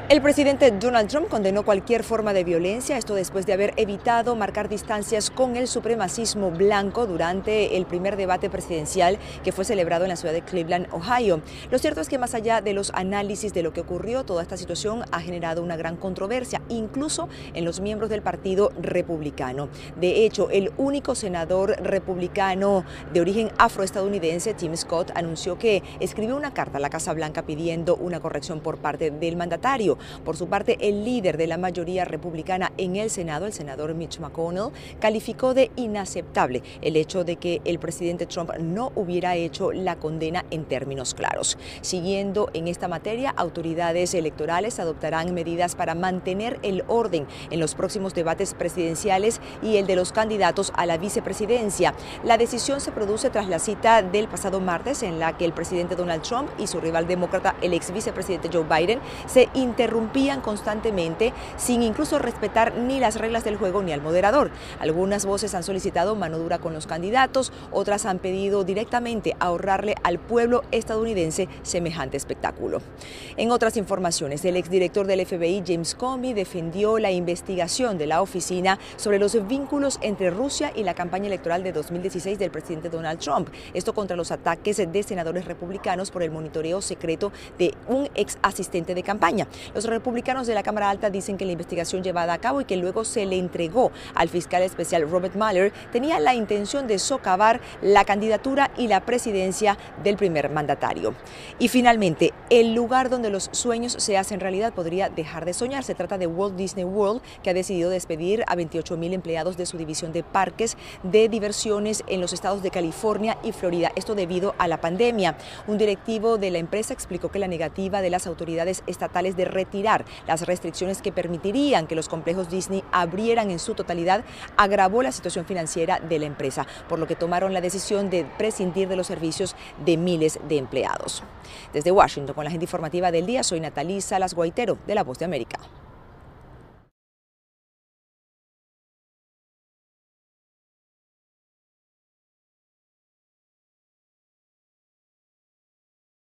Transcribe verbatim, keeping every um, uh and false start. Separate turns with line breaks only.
El presidente Donald Trump condenó cualquier forma de violencia, esto después de haber evitado marcar distancias con el supremacismo blanco durante el primer debate presidencial que fue celebrado en la ciudad de Cleveland, Ohio. Lo cierto es que más allá de los análisis de lo que ocurrió, toda esta situación ha generado una gran controversia, incluso en los miembros del Partido Republicano. De hecho, el único senador republicano de origen afroestadounidense, Tim Scott, anunció que escribió una carta a la Casa Blanca pidiendo una corrección por parte del mandatario. Por su parte, el líder de la mayoría republicana en el Senado, el senador Mitch McConnell, calificó de inaceptable el hecho de que el presidente Trump no hubiera hecho la condena en términos claros. Siguiendo en esta materia, autoridades electorales adoptarán medidas para mantener el orden en los próximos debates presidenciales y el de los candidatos a la vicepresidencia. La decisión se produce tras la cita del pasado martes en la que el presidente Donald Trump y su rival demócrata, el ex vicepresidente Joe Biden, se interrumpían constantemente sin incluso respetar ni las reglas del juego ni al moderador. Algunas voces han solicitado mano dura con los candidatos, otras han pedido directamente ahorrarle al pueblo estadounidense semejante espectáculo. En otras informaciones, el exdirector del F B I, James Comey, defendió la investigación de la oficina sobre los vínculos entre Rusia y la campaña electoral de dos mil dieciséis del presidente Donald Trump. Esto contra los ataques de senadores republicanos por el monitoreo secreto de un ex asistente de campaña. Los republicanos de la Cámara Alta dicen que la investigación llevada a cabo y que luego se le entregó al fiscal especial Robert Mueller tenía la intención de socavar la candidatura y la presidencia del primer mandatario. Y finalmente, el lugar donde los sueños se hacen realidad podría dejar de soñar. Se trata de Walt Disney World, que ha decidido despedir a veintiocho mil empleados de su división de parques de diversiones en los estados de California y Florida. Esto debido a la pandemia. Un directivo de la empresa explicó que la negativa de las autoridades estatales de retirar las restricciones que permitirían que los complejos Disney abrieran en su totalidad agravó la situación financiera de la empresa, por lo que tomaron la decisión de prescindir de los servicios de miles de empleados. Desde Washington, con la agenda informativa del día, soy Natalí Salas Guaitero, de La Voz de América.